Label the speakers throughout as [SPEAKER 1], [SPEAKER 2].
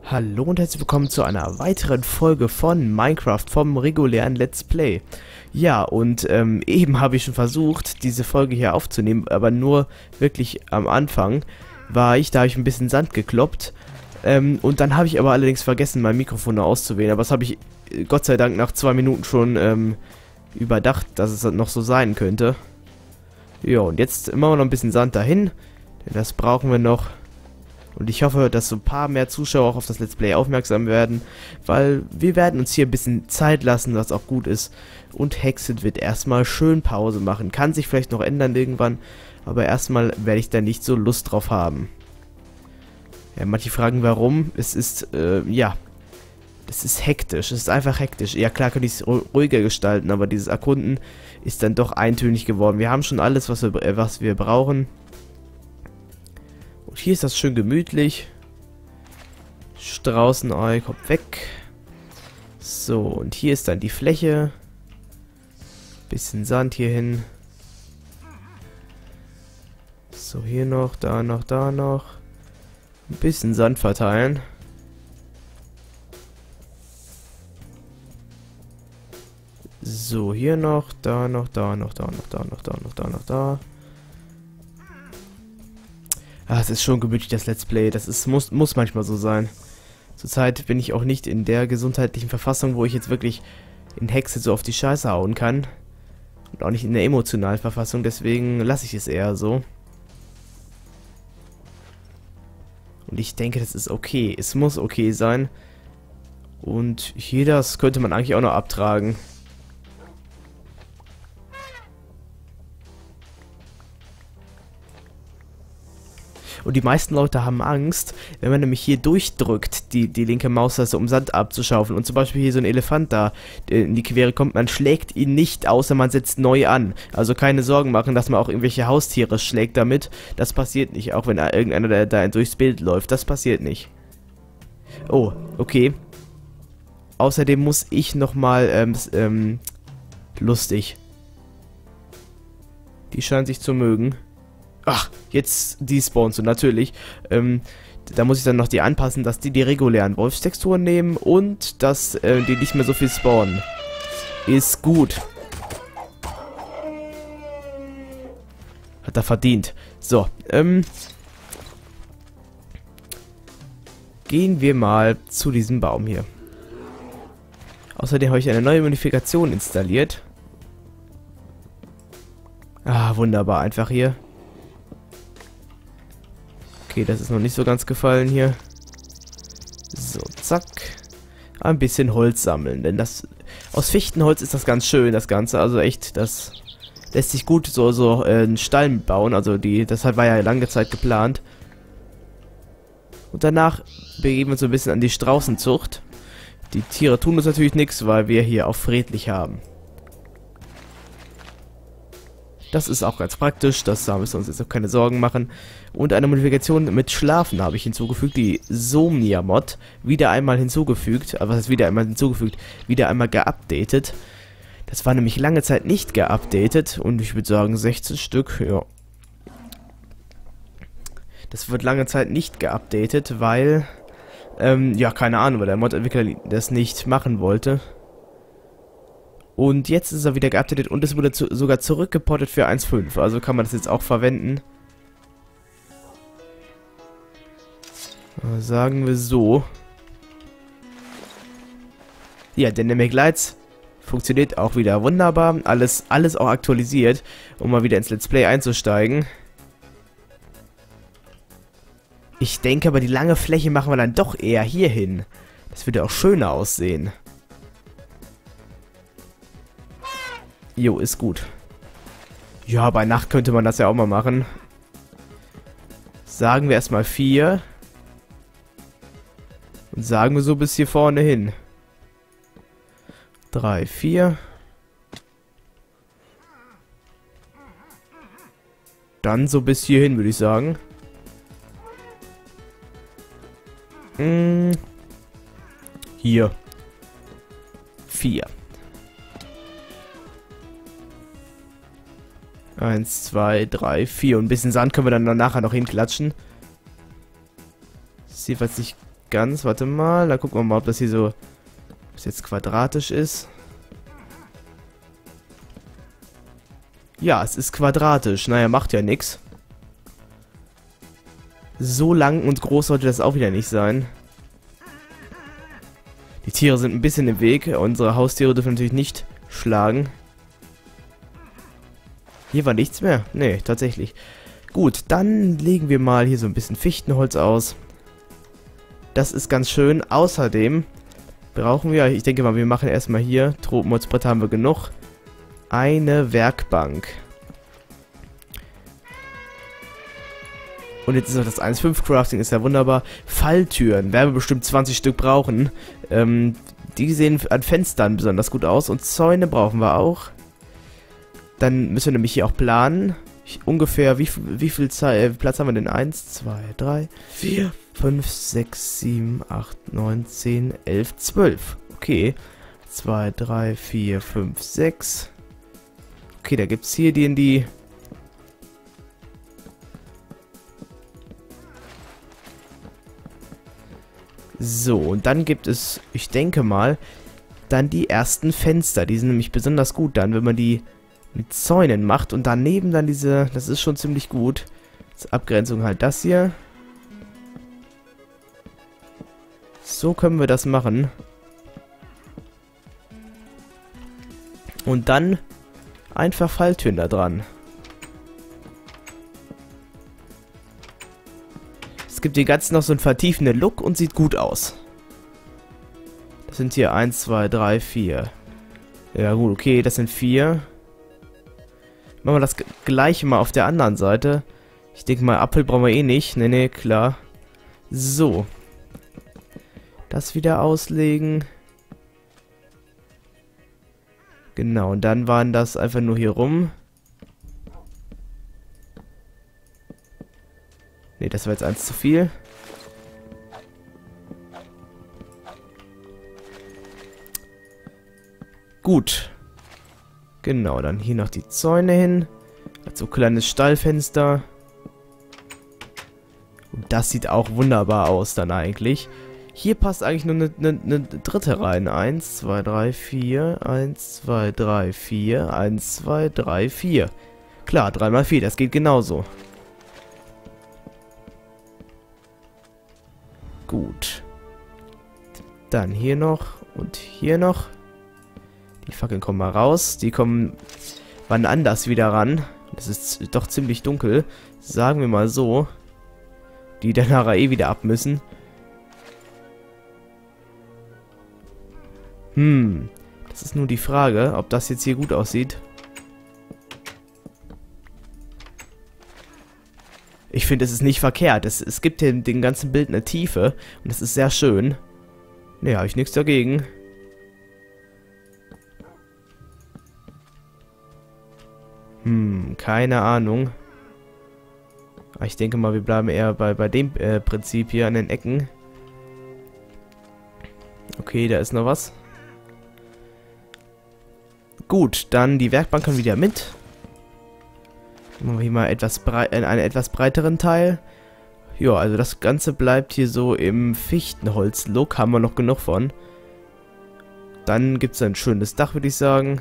[SPEAKER 1] Hallo und herzlich willkommen zu einer weiteren Folge von Minecraft vom regulären Let's Play. Ja, und eben habe ich schon versucht, diese Folge hier aufzunehmen, aber nur wirklich am Anfang da habe ich ein bisschen Sand gekloppt. Und dann habe ich aber allerdings vergessen, mein Mikrofon auszuwählen, aber das habe ich Gott sei Dank nach 2 Minuten schon überdacht, dass es noch so sein könnte. Ja, und jetzt immer noch ein bisschen Sand dahin, denn das brauchen wir noch. Und ich hoffe, dass so ein paar mehr Zuschauer auch auf das Let's Play aufmerksam werden, weil wir werden uns hier ein bisschen Zeit lassen, was auch gut ist. Und Hexed wird erstmal schön Pause machen. Kann sich vielleicht noch ändern irgendwann, aber erstmal werde ich da nicht so Lust drauf haben. Ja, manche fragen warum. Es ist, ja, das ist hektisch. Es ist einfach hektisch. Ja klar könnte ich es ruhiger gestalten, aber dieses Erkunden ist dann doch eintönig geworden. Wir haben schon alles, was wir brauchen. Und hier ist das schön gemütlich. Straußenei kommt weg. So, und hier ist dann die Fläche. Bisschen Sand hier hin. So, hier noch, da noch, da noch. Ein bisschen Sand verteilen. So, hier noch, da noch, da noch, da noch, da noch, da noch, da noch, da. Ah, es ist schon gemütlich, das Let's Play. Das ist, muss manchmal so sein. Zurzeit bin ich auch nicht in der gesundheitlichen Verfassung, wo ich jetzt wirklich in Hexe so auf die Scheiße hauen kann. Und auch nicht in der emotionalen Verfassung, deswegen lasse ich es eher so. Und ich denke, das ist okay. Es muss okay sein. Und hier das könnte man eigentlich auch noch abtragen. Und die meisten Leute haben Angst, wenn man nämlich hier durchdrückt, die linke Maustaste, um Sand abzuschaufeln. Und zum Beispiel hier so ein Elefant da in die Quere kommt, man schlägt ihn nicht, außer man setzt neu an. Also keine Sorgen machen, dass man auch irgendwelche Haustiere schlägt damit. Das passiert nicht, auch wenn irgendeiner da durchs Bild läuft. Das passiert nicht. Oh, okay. Außerdem muss ich nochmal, lustig. Die scheinen sich zu mögen. Ach, jetzt despawnst du natürlich. Da muss ich dann noch die anpassen, dass die regulären Wolfstexturen nehmen und dass die nicht mehr so viel spawnen. Ist gut. Hat er verdient. So, gehen wir mal zu diesem Baum hier. Außerdem habe ich eine neue Modifikation installiert. Ah, wunderbar, einfach hier. Okay, das ist noch nicht so ganz gefallen hier. So, zack. Ein bisschen Holz sammeln, denn das... Aus Fichtenholz ist das ganz schön, das Ganze. Also echt, das lässt sich gut so einen Stall bauen. Also das war ja lange Zeit geplant. Und danach begeben wir uns so ein bisschen an die Straußenzucht. Die Tiere tun uns natürlich nichts, weil wir hier auch friedlich haben. Das ist auch ganz praktisch, da müssen wir uns jetzt auch keine Sorgen machen. Und eine Modifikation mit Schlafen habe ich hinzugefügt, die Somnia-Mod. Wieder einmal hinzugefügt, aber was heißt wieder einmal hinzugefügt? Wieder einmal geupdatet. Das war nämlich lange Zeit nicht geupdatet und ich würde sagen 16 Stück, ja. Das wird lange Zeit nicht geupdatet, weil, ja, keine Ahnung, weil der Mod-Entwickler das nicht machen wollte. Und jetzt ist er wieder geupdatet und es wurde sogar zurückgeportet für 1.5. Also kann man das jetzt auch verwenden. Sagen wir so. Ja, Dynamic Lights funktioniert auch wieder wunderbar. Alles auch aktualisiert, um mal wieder ins Let's Play einzusteigen. Ich denke aber, die lange Fläche machen wir dann doch eher hier hin. Das würde auch schöner aussehen. Jo, ist gut. Ja, bei Nacht könnte man das ja auch mal machen. Sagen wir erstmal 4. Und sagen wir so bis hier vorne hin. 3, 4. Dann so bis hierhin, würde ich sagen. Hier. 4. 1, 2, 3, 4. Und ein bisschen Sand können wir dann nachher noch hinklatschen. Ist jedenfalls nicht ganz. Warte mal. Dann gucken wir mal, ob das hier so... Ob es jetzt quadratisch ist. Ja, es ist quadratisch. Naja, macht ja nichts. So lang und groß sollte das auch wieder nicht sein. Die Tiere sind ein bisschen im Weg. Unsere Haustiere dürfen natürlich nicht schlagen. Hier war nichts mehr. Nee, tatsächlich. Gut, dann legen wir mal hier so ein bisschen Fichtenholz aus. Das ist ganz schön. Außerdem brauchen wir, ich denke mal, wir machen erstmal hier, Tropenholzbretter haben wir genug, eine Werkbank. Und jetzt ist noch das 1.5 Crafting, ist ja wunderbar. Falltüren, werden wir bestimmt 20 Stück brauchen. Die sehen an Fenstern besonders gut aus. Und Zäune brauchen wir auch. Dann müssen wir nämlich hier auch planen. Ungefähr, wie viel Platz haben wir denn? 1, 2, 3, 4, 5, 6, 7, 8, 9, 10, 11, 12. Okay. 2, 3, 4, 5, 6. Okay, da gibt es hier die So, und dann gibt es, ich denke mal, dann die ersten Fenster. Die sind nämlich besonders gut dann, wenn man die mit Zäunen macht. Und daneben dann diese, das ist schon ziemlich gut. Als Abgrenzung halt das hier. So können wir das machen. Und dann einfach Falltüren da dran. Es gibt dem Ganzen noch so einen vertiefenden Look und sieht gut aus. Das sind hier 1, 2, 3, 4. Ja gut, okay, das sind 4. Machen wir das gleiche mal auf der anderen Seite. Ich denke mal, Apfel brauchen wir eh nicht. Nee, klar. So. Das wieder auslegen. Genau, und dann waren das einfach nur hier rum. Ne, das war jetzt eins zu viel. Gut. Genau, dann hier noch die Zäune hin. Hat so ein kleines Stallfenster. Und das sieht auch wunderbar aus dann eigentlich. Hier passt eigentlich nur eine dritte rein. 1, 2, 3, 4. 1, 2, 3, 4. 1, 2, 3, 4. Klar, 3 mal 4, das geht genauso. Gut. Dann hier noch und hier noch. Die Fackeln kommen mal raus. Die kommen wann anders wieder ran. Das ist doch ziemlich dunkel. Sagen wir mal so. Die dann nachher eh wieder ab müssen. Das ist nur die Frage, ob das jetzt hier gut aussieht. Ich finde, es ist nicht verkehrt. Es gibt dem ganzen Bild eine Tiefe. Und das ist sehr schön. Ne, habe ich nichts dagegen. Keine Ahnung. Aber ich denke mal, wir bleiben eher bei dem Prinzip hier an den Ecken. Okay, da ist noch was. Gut, dann die Werkbank kann wieder mit. Machen wir hier mal einen etwas breiteren Teil. Ja, also das Ganze bleibt hier so im Fichtenholz-Look. Haben wir noch genug von. Dann gibt es ein schönes Dach, würde ich sagen.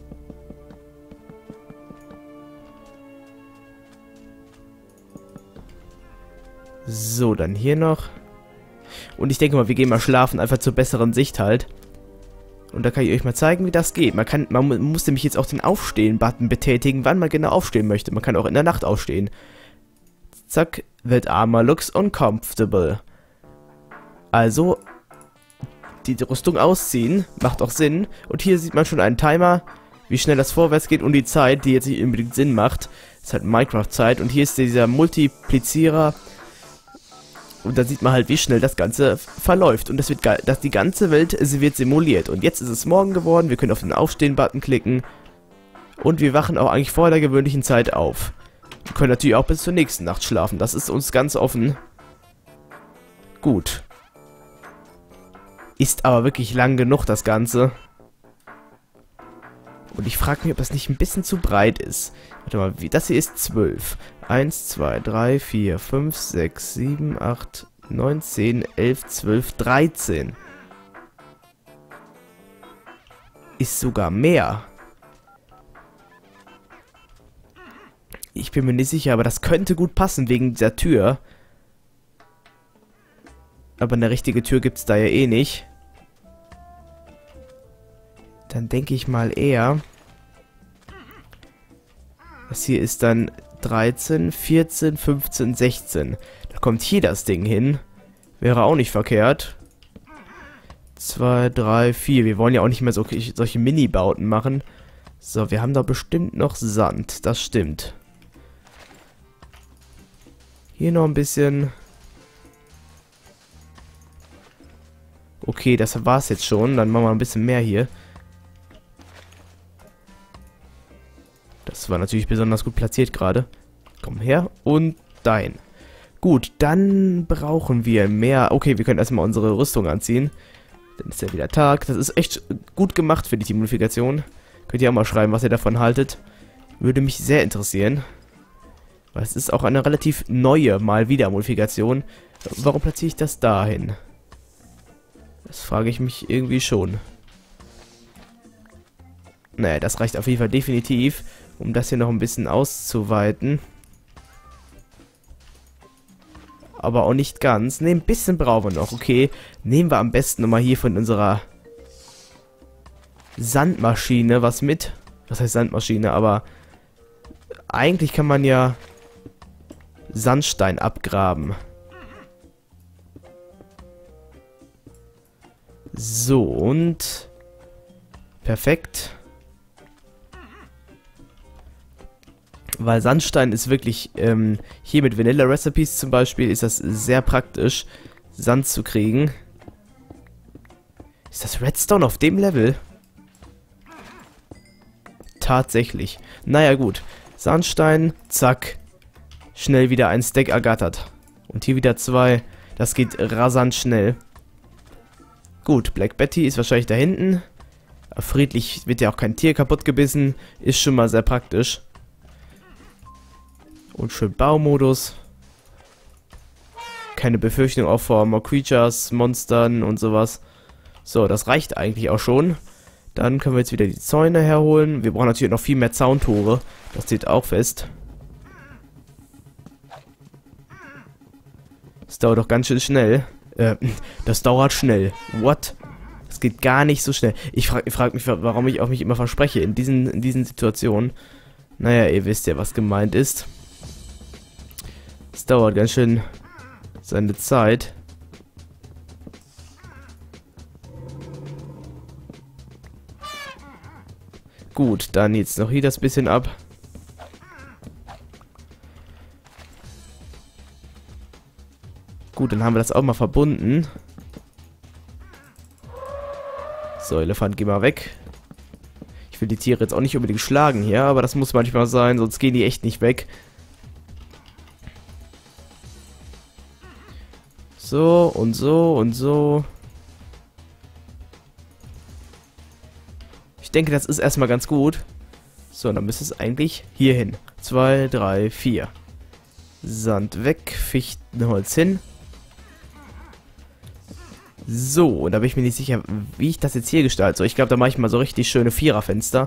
[SPEAKER 1] So, dann hier noch. Und ich denke mal, wir gehen mal schlafen, einfach zur besseren Sicht halt. Und da kann ich euch mal zeigen, wie das geht. Man muss nämlich jetzt auch den Aufstehen-Button betätigen, wann man genau aufstehen möchte. Man kann auch in der Nacht aufstehen. Zack, that armor looks uncomfortable. Also, die Rüstung ausziehen, macht auch Sinn. Und hier sieht man schon einen Timer, wie schnell das vorwärts geht und die Zeit, die jetzt nicht unbedingt Sinn macht. Das ist halt Minecraft-Zeit. Und hier ist dieser Multiplizierer. Und da sieht man halt, wie schnell das Ganze verläuft. Und die ganze Welt wird simuliert. Und jetzt ist es morgen geworden. Wir können auf den Aufstehen-Button klicken. Und wir wachen auch eigentlich vor der gewöhnlichen Zeit auf. Wir können natürlich auch bis zur nächsten Nacht schlafen. Das ist uns ganz offen. Gut. Ist aber wirklich lang genug, das Ganze. Und ich frage mich, ob das nicht ein bisschen zu breit ist. Warte mal, das hier ist 12. 1, 2, 3, 4, 5, 6, 7, 8, 9, 10, 11, 12, 13. Ist sogar mehr. Ich bin mir nicht sicher, aber das könnte gut passen wegen dieser Tür. Aber eine richtige Tür gibt es da ja eh nicht. Dann denke ich mal eher... Das hier ist dann 13, 14, 15, 16. Da kommt hier das Ding hin. Wäre auch nicht verkehrt. 2, 3, 4. Wir wollen ja auch nicht mehr solche Mini-Bauten machen. So, wir haben da bestimmt noch Sand. Das stimmt. Hier noch ein bisschen. Okay, das war's jetzt schon. Dann machen wir ein bisschen mehr hier. Das war natürlich besonders gut platziert gerade. Komm her und dahin. Gut, dann brauchen wir mehr. Okay, wir können erstmal unsere Rüstung anziehen. Dann ist ja wieder Tag. Das ist echt gut gemacht, finde ich, die Modifikation. Könnt ihr auch mal schreiben, was ihr davon haltet. Würde mich sehr interessieren. Weil es ist auch eine relativ neue Mal-Wieder-Modifikation. Warum platziere ich das dahin? Das frage ich mich irgendwie schon. Naja, das reicht auf jeden Fall definitiv, um das hier noch ein bisschen auszuweiten. Aber auch nicht ganz. Ne, ein bisschen brauchen wir noch. Okay, nehmen wir am besten nochmal hier von unserer Sandmaschine was mit. Was heißt Sandmaschine? Aber eigentlich kann man ja Sandstein abgraben. So, und perfekt. Weil Sandstein ist wirklich, hier mit Vanilla Recipes zum Beispiel, ist das sehr praktisch, Sand zu kriegen. Ist das Redstone auf dem Level? Tatsächlich. Naja, gut. Sandstein, zack. Schnell wieder ein Stack ergattert. Und hier wieder 2. Das geht rasant schnell. Gut, Black Betty ist wahrscheinlich da hinten. Friedlich wird ja auch kein Tier kaputt gebissen. Ist schon mal sehr praktisch. Und schön Baumodus. Keine Befürchtung auch vor More Creatures, Monstern und sowas. So, das reicht eigentlich auch schon. Dann können wir jetzt wieder die Zäune herholen. Wir brauchen natürlich noch viel mehr Zauntore. Das steht auch fest. Das dauert doch ganz schön schnell. Das dauert schnell. What? Das geht gar nicht so schnell. Ich frag mich, warum ich auch mich immer verspreche in diesen Situationen. Naja, ihr wisst ja, was gemeint ist. Es dauert ganz schön seine Zeit. Gut, dann jetzt noch hier das bisschen ab. Gut, dann haben wir das auch mal verbunden. So, Elefant, geh mal weg. Ich will die Tiere jetzt auch nicht unbedingt schlagen hier, aber das muss manchmal sein, sonst gehen die echt nicht weg. So und so und so. Ich denke, das ist erstmal ganz gut. So, dann müsste es eigentlich hier hin. 2, 3, 4. Sand weg, Fichtenholz hin. So, und da bin ich mir nicht sicher, wie ich das jetzt hier gestalte. So, ich glaube, da mache ich mal so richtig schöne Viererfenster.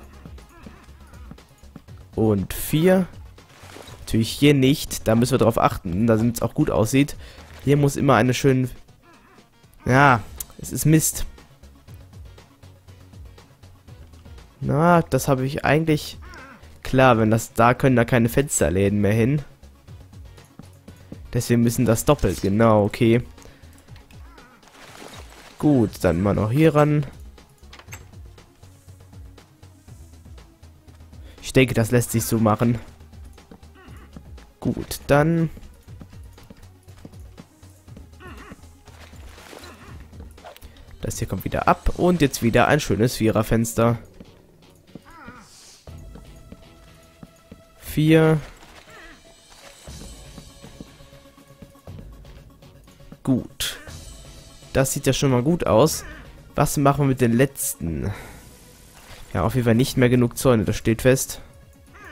[SPEAKER 1] Und 4. Natürlich hier nicht. Da müssen wir drauf achten, damit es auch gut aussieht. Hier muss immer eine schöne... Ja, es ist Mist. Na, das habe ich eigentlich... Klar, wenn das... Da können da keine Fensterläden mehr hin. Deswegen müssen das doppelt. Genau, okay. Gut, dann mal noch hier ran. Ich denke, das lässt sich so machen. Gut, dann... Das hier kommt wieder ab und jetzt wieder ein schönes Viererfenster. 4. Gut. Das sieht ja schon mal gut aus. Was machen wir mit den letzten? Ja, auf jeden Fall nicht mehr genug Zäune, das steht fest.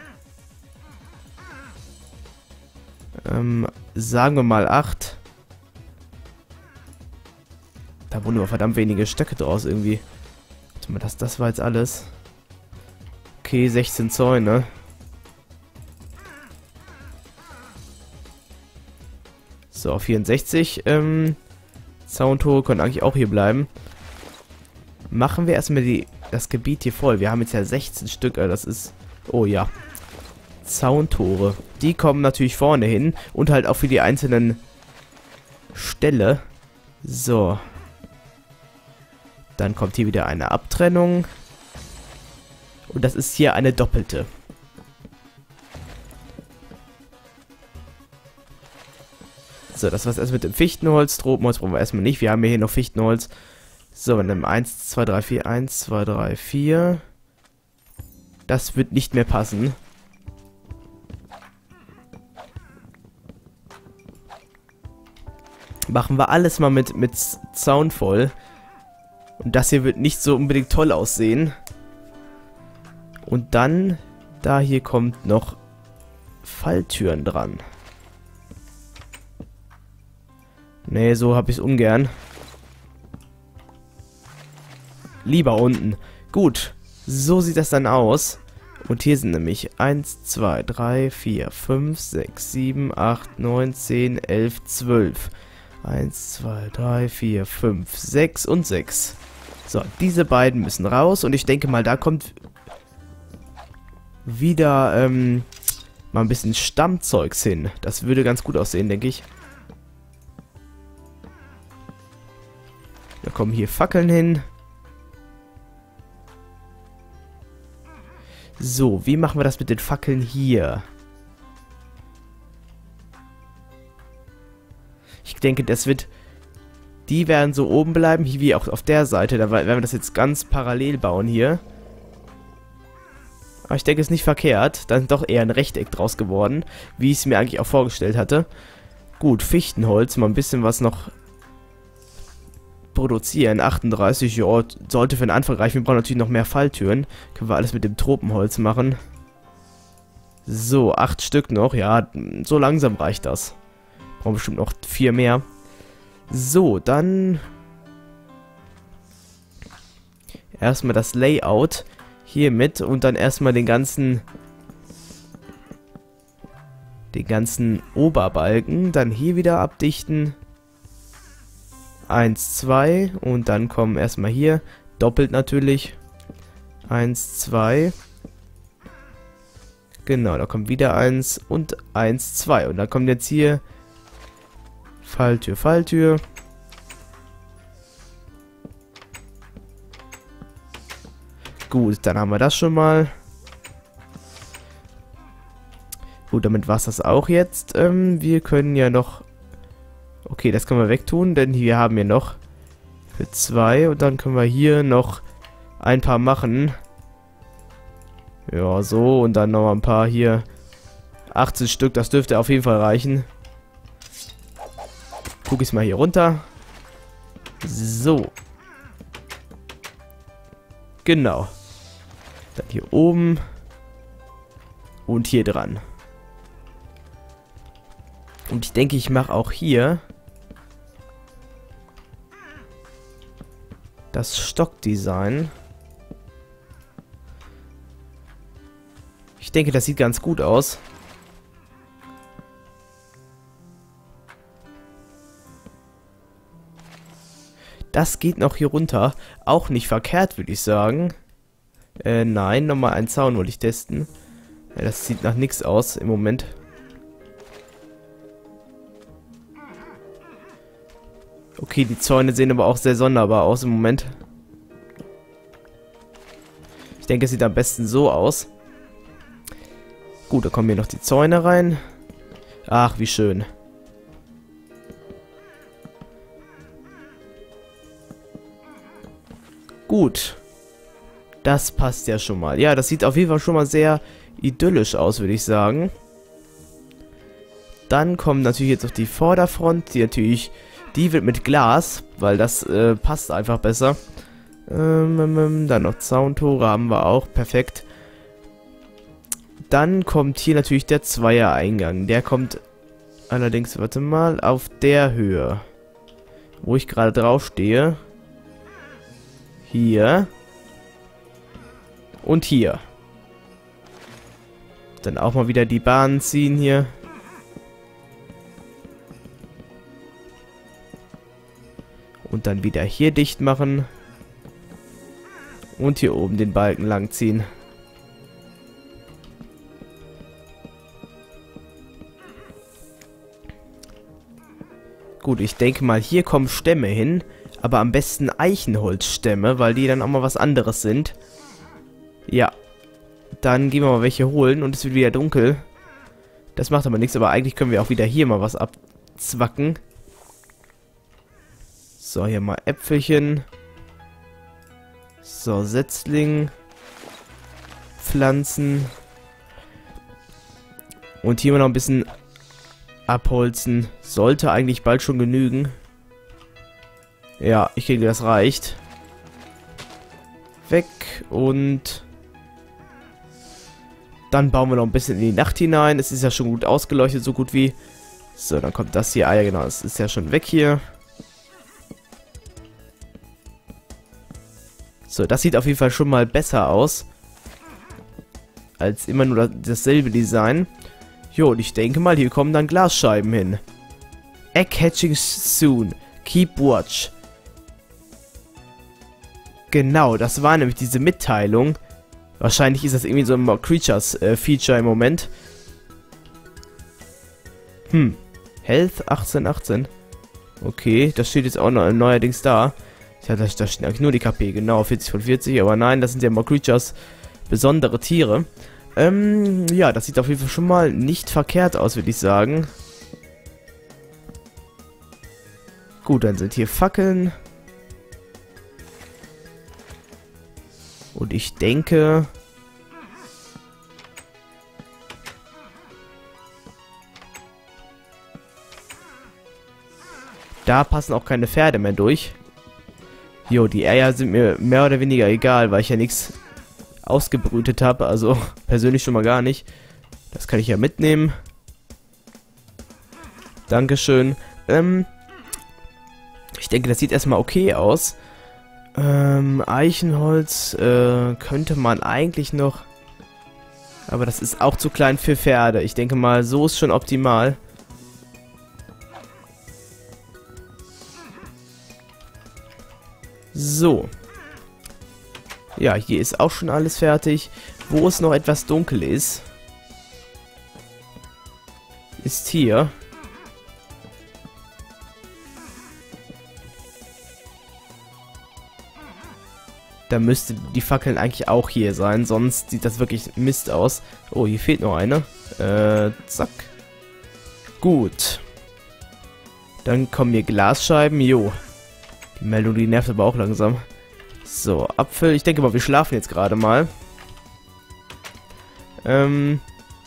[SPEAKER 1] Sagen wir mal 8. wurden nur verdammt wenige Stöcke draus irgendwie. Warte mal, das war jetzt alles. Okay, 16 Zäune. So, 64. Zauntore können eigentlich auch hier bleiben. Machen wir erstmal das Gebiet hier voll. Wir haben jetzt ja 16 Stück. Das ist... Oh ja. Zauntore. Die kommen natürlich vorne hin. Und halt auch für die einzelnen Ställe. So. Dann kommt hier wieder eine Abtrennung. Und das ist hier eine doppelte. So, das war's erst mit dem Fichtenholz. Tropenholz brauchen wir erstmal nicht. Wir haben hier noch Fichtenholz. So, wir nehmen 1, 2, 3, 4. 1, 2, 3, 4. Das wird nicht mehr passen. Machen wir alles mal mit Zaun voll. Und das hier wird nicht so unbedingt toll aussehen. Und dann, da hier kommt noch Falltüren dran. Nee, so habe ich es ungern. Lieber unten. Gut, so sieht das dann aus. Und hier sind nämlich 1, 2, 3, 4, 5, 6, 7, 8, 9, 10, 11, 12. 1, 2, 3, 4, 5, 6 und 6. So, diese beiden müssen raus. Und ich denke mal, da kommt wieder mal ein bisschen Stammzeugs hin. Das würde ganz gut aussehen, denke ich. Da kommen hier Fackeln hin. So, wie machen wir das mit den Fackeln hier? Ich denke, das wird... Die werden so oben bleiben, wie auch auf der Seite. Da werden wir das jetzt ganz parallel bauen hier. Aber ich denke, es ist nicht verkehrt. Da ist doch eher ein Rechteck draus geworden, wie ich es mir eigentlich auch vorgestellt hatte. Gut, Fichtenholz, mal ein bisschen was noch produzieren. 38, ja, sollte für den Anfang reichen. Wir brauchen natürlich noch mehr Falltüren. Können wir alles mit dem Tropenholz machen. So, 8 Stück noch. Ja, so langsam reicht das. Brauchen bestimmt noch 4 mehr. So, dann erstmal das Layout hier mit und dann erstmal den ganzen Oberbalken. Dann hier wieder abdichten. 1, 2 und dann kommen erstmal hier, doppelt natürlich, 1, 2, genau, da kommt wieder 1 und 1, 2 und dann kommt jetzt hier Falltür, Falltür, gut, dann haben wir das schon mal, gut, damit war es das auch jetzt, wir können ja noch, okay, das können wir wegtun, denn wir haben hier noch für 2 und dann können wir hier noch ein paar machen. Ja, so und dann noch ein paar hier. 18 Stück, das dürfte auf jeden Fall reichen. Guck ich mal hier runter. So. Genau. Dann hier oben. Und hier dran. Und ich denke, ich mache auch hier das Stockdesign. Ich denke, das sieht ganz gut aus. Das geht noch hier runter. Auch nicht verkehrt, würde ich sagen. Nein, nochmal einen Zaun wollte ich testen. Ja, das sieht nach nichts aus im Moment. Okay, die Zäune sehen aber auch sehr sonderbar aus im Moment. Ich denke, es sieht am besten so aus. Gut, da kommen hier noch die Zäune rein. Ach, wie schön. Gut. Das passt ja schon mal. Ja, das sieht auf jeden Fall schon mal sehr idyllisch aus, würde ich sagen. Dann kommt natürlich jetzt noch die Vorderfront, die wird mit Glas, weil das passt einfach besser. Dann noch Zauntore haben wir auch, perfekt. Dann kommt hier natürlich der Zweier-Eingang. Der kommt allerdings, warte mal, auf der Höhe, wo ich gerade drauf stehe. Hier. Und hier. Dann auch mal wieder die Bahnen ziehen hier. Und dann wieder hier dicht machen. Und hier oben den Balken lang ziehen. Gut, ich denke mal, hier kommen Stämme hin. Aber am besten Eichenholzstämme, weil die dann auch mal was anderes sind. Ja. Dann gehen wir mal welche holen und es wird wieder dunkel. Das macht aber nichts, aber eigentlich können wir auch wieder hier mal was abzwacken. So, hier mal Äpfelchen. So, Setzling. Pflanzen. Und hier mal noch ein bisschen abholzen. Sollte eigentlich bald schon genügen. Ja, ich denke, das reicht. Weg und dann bauen wir noch ein bisschen in die Nacht hinein. Es ist ja schon gut ausgeleuchtet, so gut wie. So, dann kommt das hier. Ah ja, genau, es ist ja schon weg hier. So, das sieht auf jeden Fall schon mal besser aus. Als immer nur dasselbe Design. Jo, und ich denke mal, hier kommen dann Glasscheiben hin. Egg hatching soon. Keep watch. Genau, das war nämlich diese Mitteilung. Wahrscheinlich ist das irgendwie so ein More Creatures Feature im Moment. Health 18. Okay, das steht jetzt auch noch neuerdings da. Ja, da steht eigentlich nur die KP, genau, 40 von 40, aber nein, das sind ja More Creatures besondere Tiere. Ja, das sieht auf jeden Fall schon mal nicht verkehrt aus, würde ich sagen. Gut, dann sind hier Fackeln. Und ich denke... Da passen auch keine Pferde mehr durch. Jo, die Eier sind mir mehr oder weniger egal, weil ich ja nichts ausgebrütet habe. Also persönlich schon mal gar nicht. Das kann ich ja mitnehmen. Dankeschön. Ich denke, das sieht erstmal okay aus. Eichenholz könnte man eigentlich noch... Aber das ist auch zu klein für Pferde. Ich denke mal, so ist schon optimal. So. Ja, hier ist auch schon alles fertig. Wo es noch etwas dunkel ist, ist hier. Da müsste die Fackeln eigentlich auch hier sein, sonst sieht das wirklich Mist aus. Oh, hier fehlt noch eine. Zack. Gut. Dann kommen hier Glasscheiben. Jo. Die Meldung, die nervt aber auch langsam. So, Apfel. Ich denke mal, wir schlafen jetzt gerade mal. Und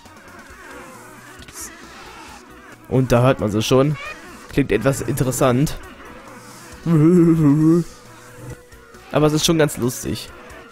[SPEAKER 1] da hört man sie schon. Klingt etwas interessant. Aber es ist schon ganz lustig.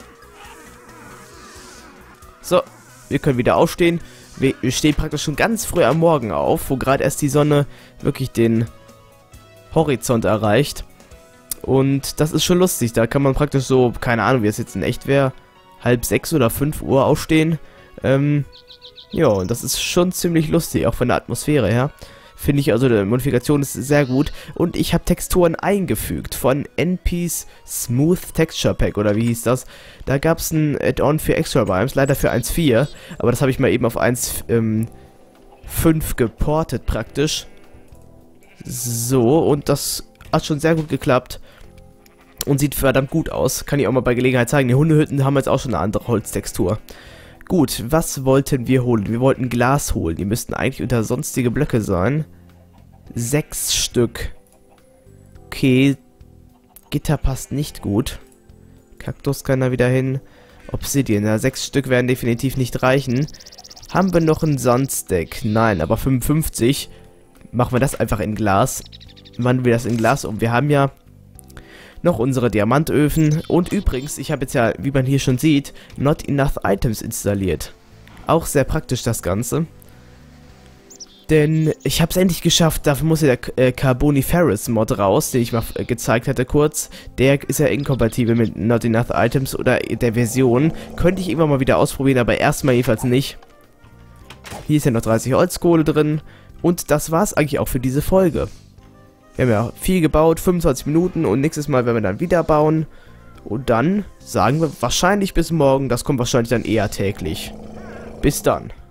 [SPEAKER 1] So, wir können wieder aufstehen. Wir stehen praktisch schon ganz früh am Morgen auf, wo gerade erst die Sonne wirklich den Horizont erreicht. Und das ist schon lustig. Da kann man praktisch so, keine Ahnung, wie es jetzt in echt wäre, 5:30 oder 5 Uhr aufstehen. Ja, und das ist schon ziemlich lustig, auch von der Atmosphäre her. Finde ich, also die Modifikation ist sehr gut. Und ich habe Texturen eingefügt von NP's Smooth Texture Pack, oder wie hieß das? Da gab es ein Add-on für Extra Rhymes, leider für 1.4. Aber das habe ich mal eben auf 1.5 geportet praktisch. So, und das hat schon sehr gut geklappt. Und sieht verdammt gut aus. Kann ich auch mal bei Gelegenheit zeigen. Die Hundehütten haben jetzt auch schon eine andere Holztextur. Gut, was wollten wir holen? Wir wollten Glas holen. Die müssten eigentlich unter sonstige Blöcke sein. 6 Stück. Okay. Gitter passt nicht gut. Kaktus kann da wieder hin. Obsidian. Ja, 6 Stück werden definitiv nicht reichen. Haben wir noch einen Sandstack? Nein, aber 55. Machen wir das einfach in Glas. Wandeln wir das in Glas um. Wir haben ja noch unsere Diamantöfen. Und übrigens, ich habe jetzt ja, wie man hier schon sieht, Not Enough Items installiert. Auch sehr praktisch das Ganze. Denn ich habe es endlich geschafft, dafür muss ja der Carboniferous Mod raus, den ich mal gezeigt hatte kurz. Der ist ja inkompatibel mit Not Enough Items oder der Version. Könnte ich irgendwann mal wieder ausprobieren, aber erstmal jedenfalls nicht. Hier ist ja noch 30 Holzkohle drin. Und das war's eigentlich auch für diese Folge. Wir haben ja viel gebaut, 25 Minuten und nächstes Mal werden wir dann wieder bauen. Und dann sagen wir wahrscheinlich bis morgen, das kommt wahrscheinlich dann eher täglich. Bis dann.